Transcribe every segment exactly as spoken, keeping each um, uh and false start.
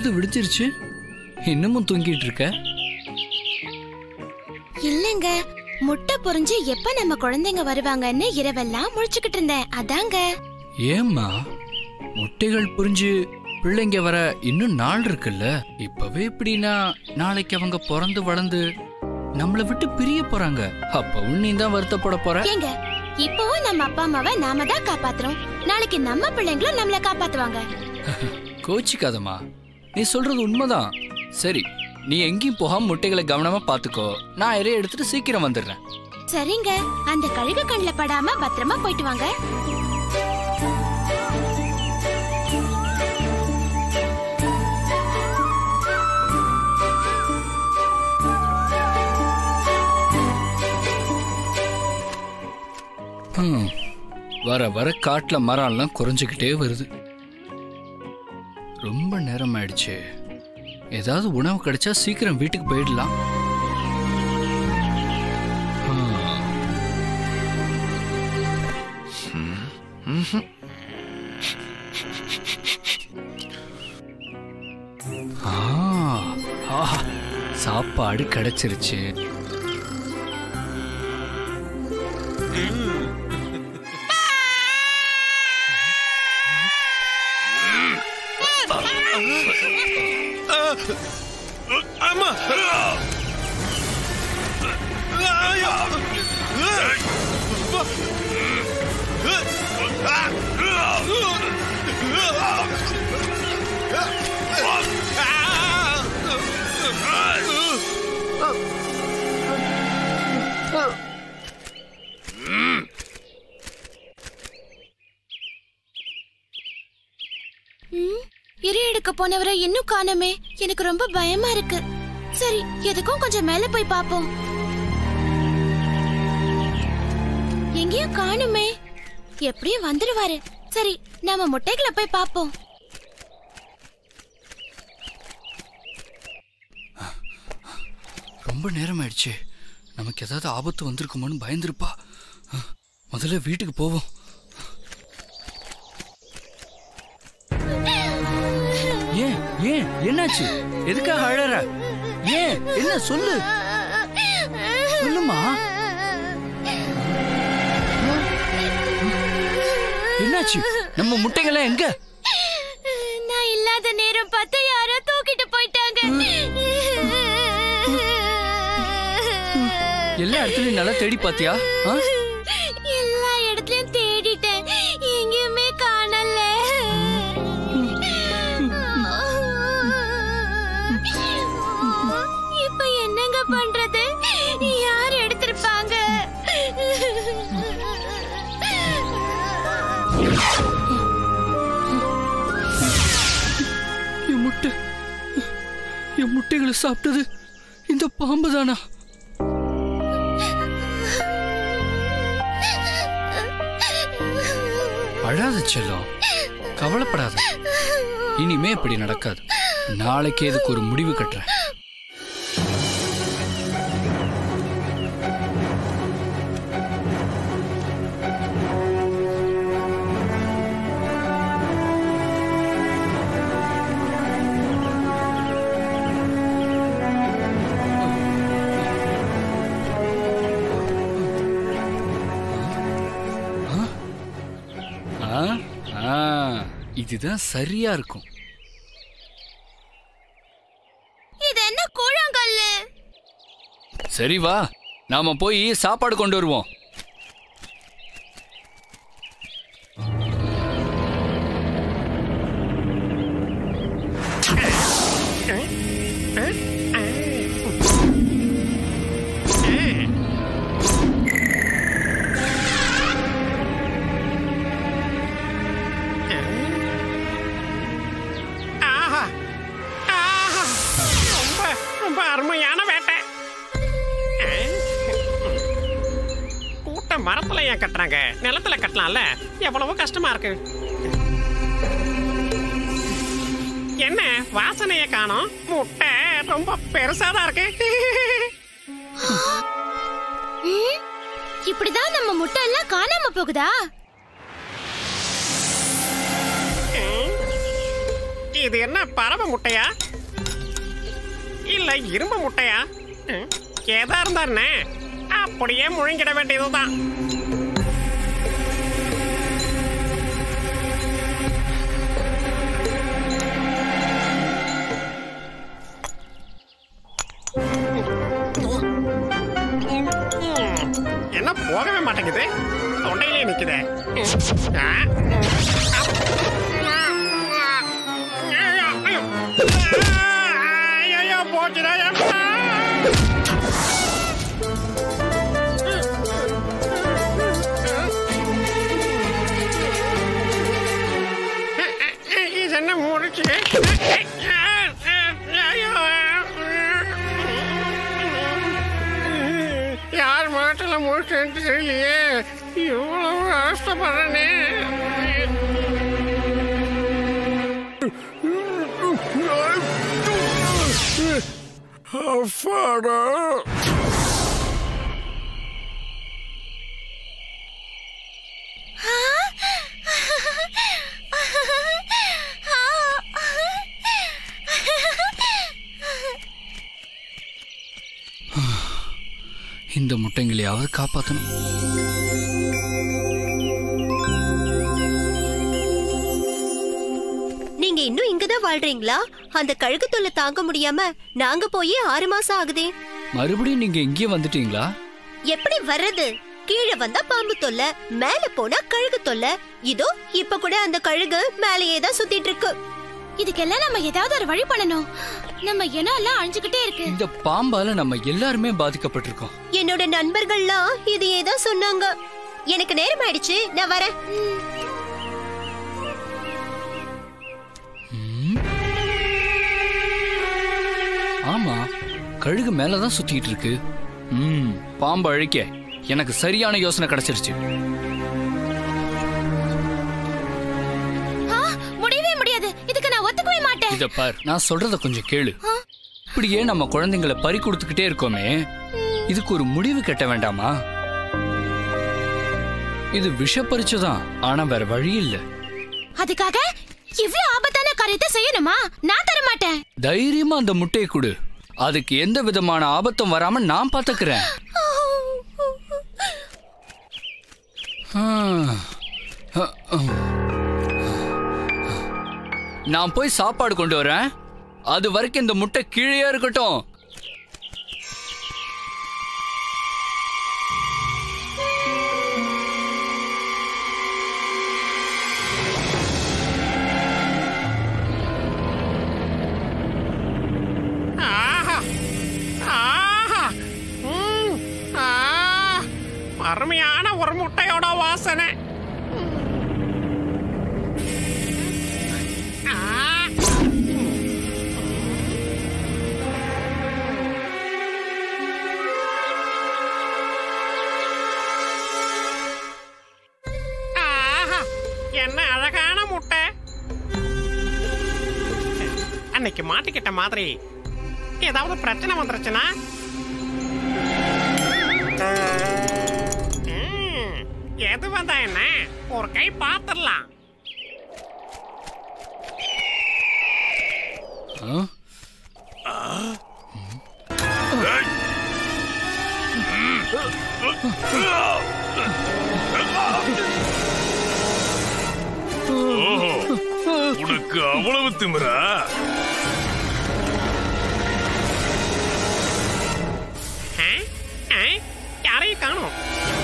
பொழுது விடிஞ்சிருச்சு, இன்னமும் தூங்கிட்டு இருக்க? இல்லங்க, முட்டை பொரிஞ்சு எப்ப நம்ம குழந்தைங்க வருவாங்கன்னு இரவெல்லாம் முழிச்சுக்கிட்டு இருந்தேன், அதாங்க. ஏம்மா, முட்டைகள் புரிஞ்சு பிள்ளைங்க வர இன்னும் நாள் இருக்குல்ல? இப்பவே இப்படின்னா நாளைக்கு அவங்க பிறந்து வளர்ந்து நம்மளை விட்டு பிரிய போறாங்க. அப்பவும் நீ தான் வருத்தப்பட போற. ஏங்க, இப்பவும் நம்ம அப்பா அம்மாவை நாம தான் காப்பாத்துறோம், நாளைக்கு நம்ம பிள்ளைங்களும் நம்மள காப்பாத்துவாங்க. கோச்சிக்காதம்மா, நீ சொல்றது உண்மைதான். சரி, நீ எங்கேயும் போகாம முட்டைகளை கவனமா பாத்துக்கோ. நான் இறைய எடுத்துட்டு சீக்கிரம் வந்துடுறேன். சரிங்க, அந்த கழுகு கண்ணில் படாம பத்திரமா போயிட்டு வாங்க. வர வர காட்டுல மரம்லாம் குறைஞ்சுக்கிட்டே வருது. ரொம்ப நேரம் ஆயிடுச்சு. ஏதாவது உணவு கிடைச்சா சீக்கிரம் வீட்டுக்கு போயிடலாம். சாப்பாடு கிடைச்சிருச்சு. அம்மா, இறை எடுக்க போனவரை இன்னும் காணோமே, எனக்கு ரொம்ப பயமா இருக்கு. சரி, எதுக்கும் கொஞ்சம் மேல போய் பாப்போம். எங்கேயும் காணுமே, எப்படியும் வந்துடுவாரு. சரி, நாம முட்டைகளை போய் பாப்போம். ரொம்ப நேரம் ஆயிடுச்சு. நமக்கு ஏதாவது ஆபத்து வந்திருக்குமோன்னு பயந்துருப்பா. முதல்ல வீட்டுக்கு போவோம். ஏன் ஏன் என்னாச்சு? எதுக்காக அழற? ஏன் என்ன சொல்லு சொல்லுமா. என்னாச்சு? நம்ம முட்டைகளை எங்க? நான் இல்லாத நேரம் பார்த்து யாரோ தூக்கிட்டு போயிட்டாங்க. எல்லா இடத்துலயும் நல்லா தேடி பாத்தியா? எல்லா இடத்துலயும் தேடிட்டேன், எங்கேயுமே காணல. இப்ப என்னங்க பண்றது? யார் எடுத்திருப்பாங்க? என் முட்டை என் முட்டைகளை சாப்பிட்டது இந்த பாம்பு தானா? அழாத செல்லம், கவலைப்படாத. இனிமே இப்படி நடக்காது. நாளைக்கு இதுக்கு ஒரு முடிவு கட்டுறேன். இதுதான் சரியா இருக்கும். இது என்ன கூழாங்கல்லு? சரி வா, நாம போய் சாப்பாடு கொண்டு வருவோம். அருமையான வேட்டை. கூட்ட மரத்துல ஏன் கட்டுறாங்க? நிலத்துல கட்டலாம்ல. எவ்வளவு கஷ்டமா இருக்கு. என்ன வாசனைய காணோம்? முட்டை ரொம்ப பெருசாதான் இருக்கு. இப்படிதான் நம்ம முட்டை எல்லாம் காணாம போகுதா? இது என்ன பறவை முட்டையா இல்ல இரும்பு முட்டையா? ஏதா இருந்தாருன்னு அப்படியே முழுங்கிட வேண்டியதுதான். என்ன போகவே மாட்டேங்குது, தொண்டையிலே நிக்குது. ஐயோ போச்சுடா. இது என்ன முடிச்சு? யார் மாட்டில் முடிச்சுன்னு தெரியலையே, இவ்வளவு கஷ்டப்படுறேனே. அப்பாடா. இந்த முட்டைங்களையாவது காப்பாற்றணும். நீங்க இன்னும் இங்கதான் வாழ்றீங்களா? அந்த கழுகு தொல்லை தாங்க முடியாம நாங்க போய் ஆறு மாசம் ஆகுதே. மறுபடியும் நீங்க இங்கே வந்துட்டீங்களா? எப்படி வர்றது? கீழே வந்தா பாம்பு தொல்லை, மேல போனா கழுகு தொல்லை. இதோ இப்ப கூட அந்த கழுகு மேலேயே தான் சுத்திட்டு இருக்கு. இதுக்கெல்லாம் நம்ம ஏதாவது ஒரு வழி பண்ணணும். நம்ம இனம் எல்லாம் அழிஞ்சுக்கிட்டே இருக்கு. இந்த பாம்பால நம்ம எல்லாருமே பாதிக்கப்பட்டிருக்கோம். என்னோட நண்பர்கள்லாம் இதையே தான் சொன்னாங்க. எனக்கு நேரம் ஆயிடுச்சு, நான் வரேன். ஆமா, கழுகு மேலதான் சுத்திட்டு இருக்கு. ம், பாம்பு அழிக்க எனக்கு சரியான யோசனை கிடைச்சிருச்சு. முடியவே முடியாது, இதுக்கு நான் ஒத்துக்கவே மாட்டேன். இத பார், நான் சொல்றத கொஞ்சம் கேளு. இப்படியே நம்ம குழந்தைங்களை பறி கொடுத்துக்கிட்டே இருக்கோமே, இதுக்கு ஒரு முடிவு கட்ட வேண்டாமா? இது விஷ பறிச்சுதான், ஆனா வேற வழி இல்ல. அதுக்காக இவ்வளவு ஆபத்தான காரியத்தை செய்யணுமா? நான் தர மாட்டேன். தைரியமா அந்த முட்டையை கொடு, அதுக்கு எந்த விதமான ஆபத்தும் வராம நான் பாத்துக்கிறேன். நான் போய் சாப்பாடு கொண்டு வரேன், அது வரைக்கும் இந்த முட்டை கீழே இருக்கட்டும். அருமையான ஒரு முட்டையோட வாசனை. என்ன அழகான முட்டை. அன்னைக்கு மாட்டிக்கிட்ட மாதிரி ஏதாவது பிரச்சனை வந்துருச்சுன்னா எது வந்தா என்ன, ஒரு கை பார்த்துடலாம். உனக்கு அவ்வளவு திமிரா? யாரையும் காணோம்.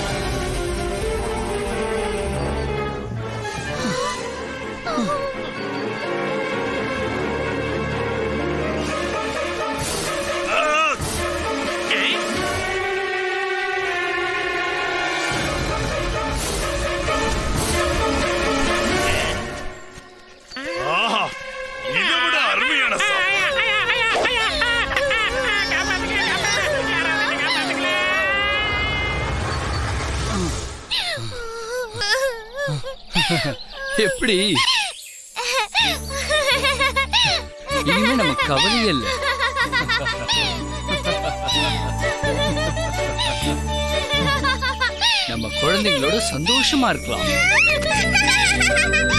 எப்படி இனிமே நம்ம கவலையே இல்ல. நம்ம குழந்தைங்களோட சந்தோஷமா இருக்கலாம்.